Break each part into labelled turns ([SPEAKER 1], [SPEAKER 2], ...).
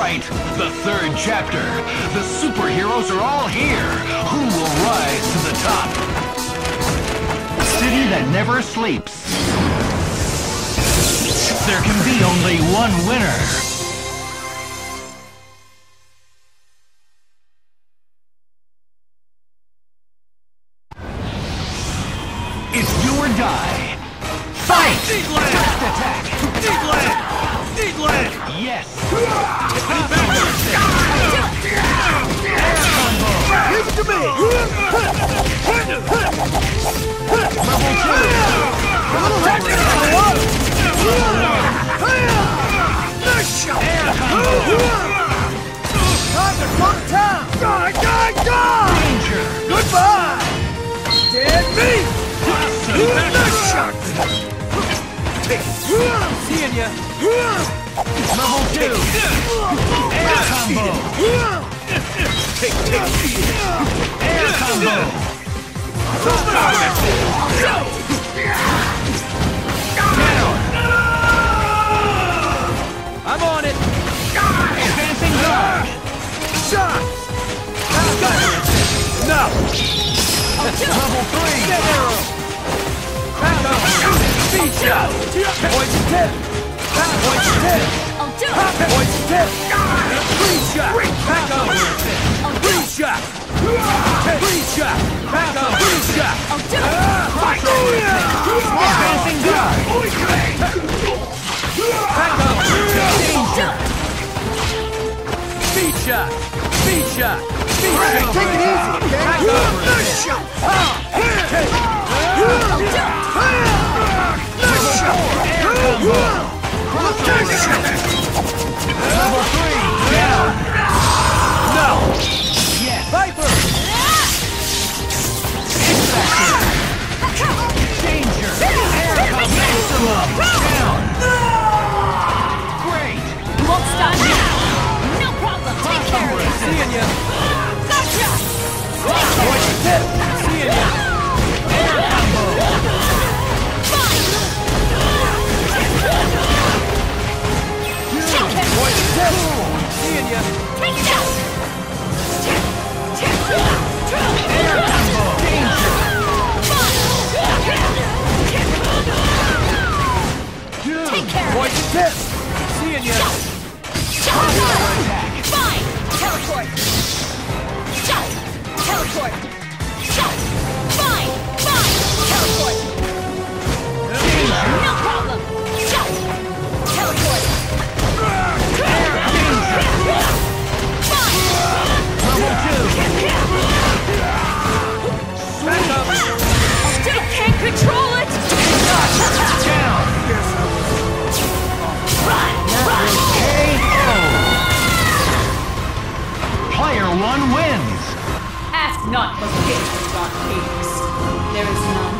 [SPEAKER 1] right, the third chapter. The superheroes are all here. Who will rise to the top? City that never sleeps. There can be only one winner. It's do or die. Fight! First attack! Deedland! Yes!
[SPEAKER 2] Give it to me!
[SPEAKER 1] Level 2! Air combo!
[SPEAKER 2] Time to come down! Die!
[SPEAKER 1] Danger!
[SPEAKER 2] Goodbye! Dead meat!
[SPEAKER 1] Shot!
[SPEAKER 2] Seeing ya!
[SPEAKER 1] Level 2! Air combo! Air combo! Down!
[SPEAKER 2] I'm on it!
[SPEAKER 1] Advancing guard!
[SPEAKER 2] Shot! No!
[SPEAKER 1] Level 3!
[SPEAKER 2] Dead arrow! Beat ya! Poison tip! Poison tip!
[SPEAKER 3] I'll do it!
[SPEAKER 2] Poison tip! Free shot! Back up! Free shot! Free shot! Back up! Free shot!
[SPEAKER 3] I'll do it!
[SPEAKER 1] Advancing guard!
[SPEAKER 2] Back up!
[SPEAKER 1] Danger!
[SPEAKER 2] Speed shot! Speed shot! Speed shot!
[SPEAKER 1] Take it easy, okay?
[SPEAKER 2] Back up!
[SPEAKER 1] Level 3, down!
[SPEAKER 2] No!
[SPEAKER 1] Yes!
[SPEAKER 2] Viper!
[SPEAKER 1] Danger! Air combo! Maximum! Down! Great!
[SPEAKER 3] You won't stop now! No problem! Take care of it!
[SPEAKER 2] Seeing ya!
[SPEAKER 3] Gotcha!
[SPEAKER 2] Poison tip! Seeing ya!
[SPEAKER 1] Air combo!
[SPEAKER 2] Poison tip! Seeing ya!
[SPEAKER 3] Take it out!
[SPEAKER 1] Air combo! Danger!
[SPEAKER 3] Take care of it!
[SPEAKER 2] Poison tip! Seeing ya!
[SPEAKER 1] Attack!
[SPEAKER 3] Fine! Teleport! Shot! Teleport! Shot! Fine! Teleport! No problem! Shot! Teleport!
[SPEAKER 1] Level 2!
[SPEAKER 2] Back up!
[SPEAKER 3] Still can't control it!
[SPEAKER 1] Down! KO! Player 1 wins!
[SPEAKER 4] Ask not for gifts, Dark Phoenix. There is none.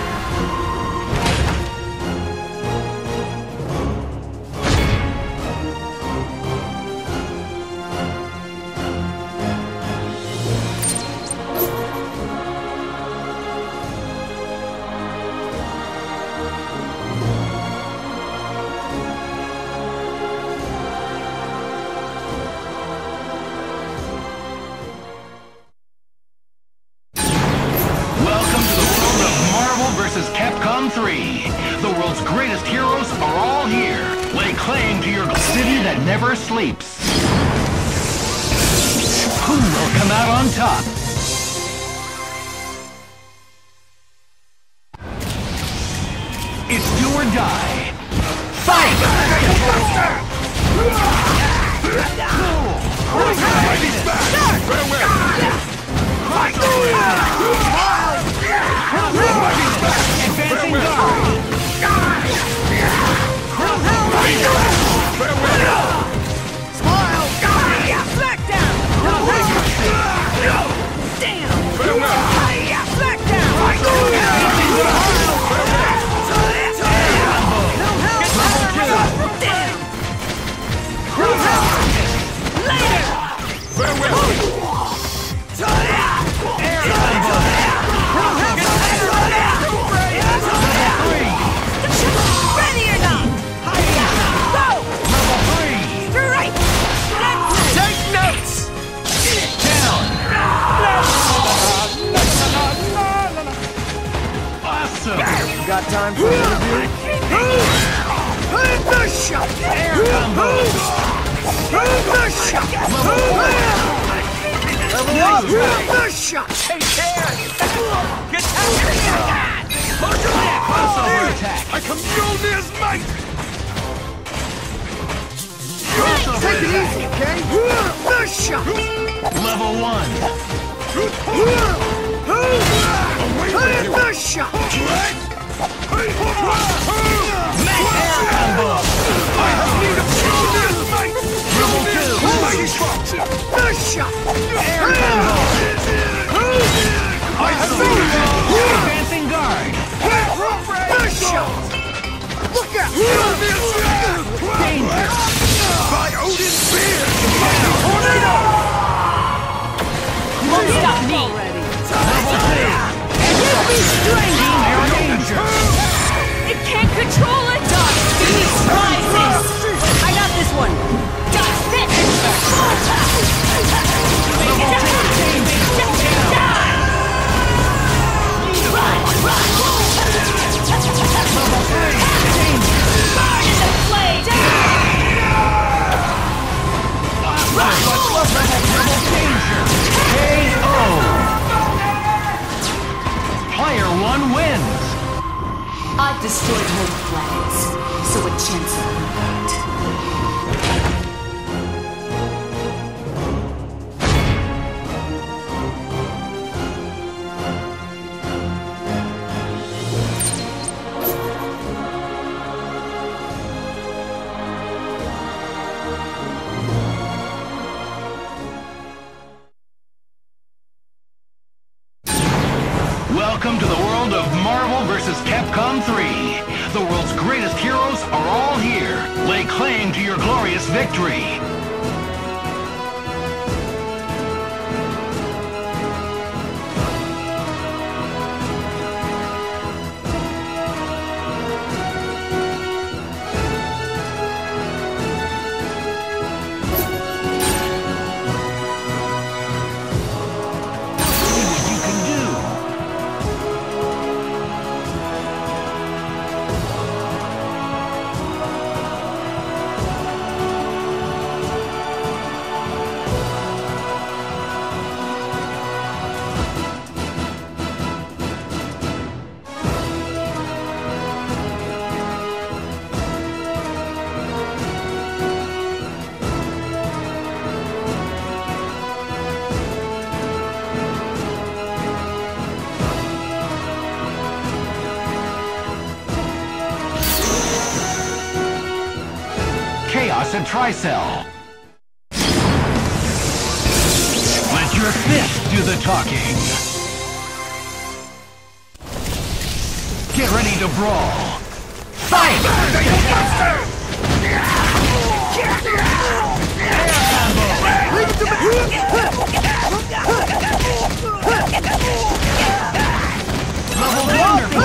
[SPEAKER 1] Welcome to the world of Marvel vs. Capcom 3. The world's greatest heroes are all here. Lay claim to your city that never sleeps. Who will come out on top? It's do or die. Fight! Advancing
[SPEAKER 2] Smile! Smackdown! Damn! Smackdown!
[SPEAKER 3] Ready or not! Go!
[SPEAKER 1] Level 3!
[SPEAKER 3] Straight! Let's
[SPEAKER 2] Level up! Nice shot!
[SPEAKER 5] Take care! Get out!
[SPEAKER 1] Crossover attack.
[SPEAKER 2] I come Mjolnir's might!
[SPEAKER 1] Crossover
[SPEAKER 2] Take it
[SPEAKER 1] attack.
[SPEAKER 2] easy, okay? Nice shot!
[SPEAKER 1] Level 1.
[SPEAKER 2] Nice shot!
[SPEAKER 1] Air combo. Level 2.
[SPEAKER 2] Nice shot!
[SPEAKER 1] Air combo. Advancing guard.
[SPEAKER 2] Nice shot! Look out!
[SPEAKER 1] Danger.
[SPEAKER 2] By Odin's spear!
[SPEAKER 3] You won't stop me!
[SPEAKER 1] Level 2.
[SPEAKER 3] Give me strength!
[SPEAKER 1] Air danger.
[SPEAKER 3] It can't control it! Dark Phoenix rises! I got this one! Dark Phoenix!
[SPEAKER 1] Level 3. Danger. KO. Player 1 wins.
[SPEAKER 4] I've destroyed whole planets, so a chance of impact.
[SPEAKER 1] Welcome to the world of Marvel vs. Capcom 3. The world's greatest heroes are all here. Lay claim to your glorious victory. See what you can do. Chaos and Tricell. Let your fist do the talking. Get ready to brawl. Fight! Level wonderful.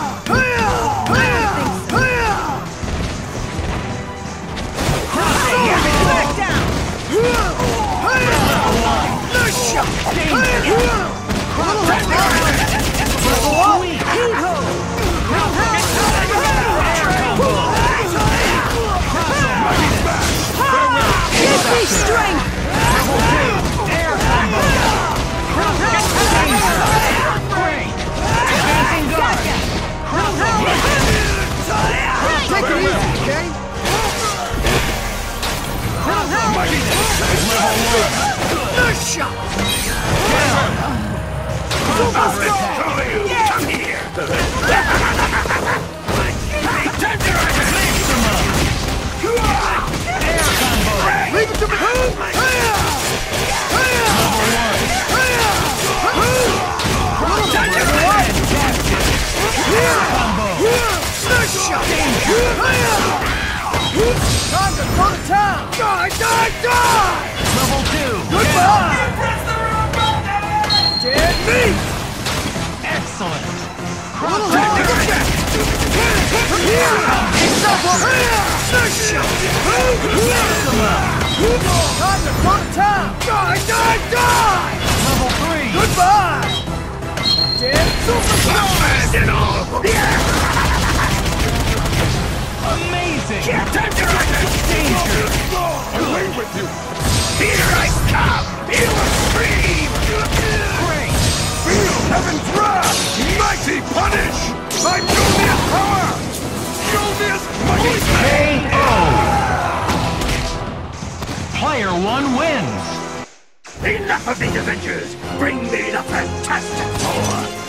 [SPEAKER 2] Time to go to town! Die, die, die!
[SPEAKER 1] Level 2.
[SPEAKER 2] Goodbye! Dead meat!
[SPEAKER 1] Excellent.
[SPEAKER 2] Little help! Time to go to town! Die, die, die!
[SPEAKER 1] Level 3.
[SPEAKER 2] Goodbye! Dead super
[SPEAKER 1] Amazing.
[SPEAKER 2] Danger!
[SPEAKER 1] Danger.
[SPEAKER 2] Away with you! Punish! My Jovius power! Jovius mighty
[SPEAKER 1] KO! Player 1 wins!
[SPEAKER 2] Enough of these adventures! Bring me the Fantastic Four!